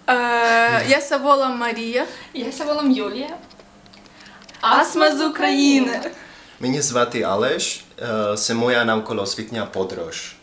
Я Савола Марія. Я Саволом Юлія. Асма з України. Мене звати Алеш, це моя навколосвітня подорож.